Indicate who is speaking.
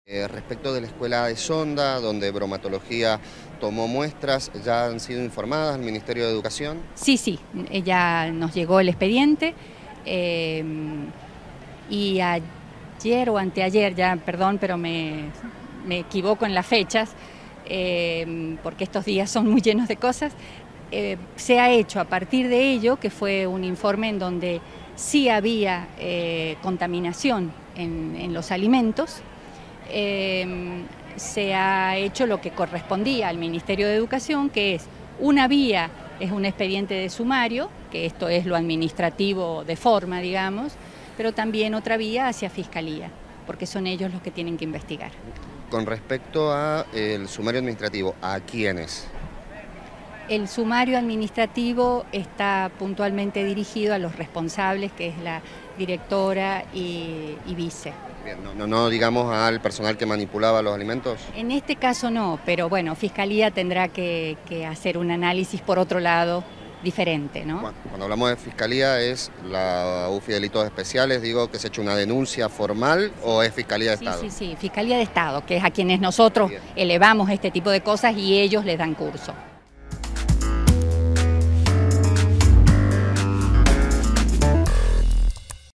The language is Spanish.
Speaker 1: Respecto de la escuela de Sonda, donde bromatología tomó muestras, ¿ya han sido informadas al Ministerio de Educación?
Speaker 2: Sí, ya nos llegó el expediente y ayer o anteayer, ya perdón, pero me equivoco en las fechas, porque estos días son muy llenos de cosas, se ha hecho a partir de ello, que fue un informe en donde sí había contaminación en los alimentos. Se ha hecho lo que correspondía al Ministerio de Educación, que es una vía, es un expediente de sumario, que esto es lo administrativo de forma, digamos, pero también otra vía hacia Fiscalía, porque son ellos los que tienen que investigar.
Speaker 1: Con respecto al sumario administrativo, ¿a quiénes?
Speaker 2: El sumario administrativo está puntualmente dirigido a los responsables, que es la directora y vice.
Speaker 1: Bien, no digamos al personal que manipulaba los alimentos.
Speaker 2: En este caso no, pero bueno, Fiscalía tendrá que hacer un análisis por otro lado diferente, ¿no?
Speaker 1: Bueno, cuando hablamos de Fiscalía, ¿es la UFI Delitos Especiales, digo, que se ha hecho una denuncia formal o es Fiscalía de Estado?
Speaker 2: Sí, Fiscalía de Estado, que es a quienes nosotros elevamos este tipo de cosas y ellos les dan curso.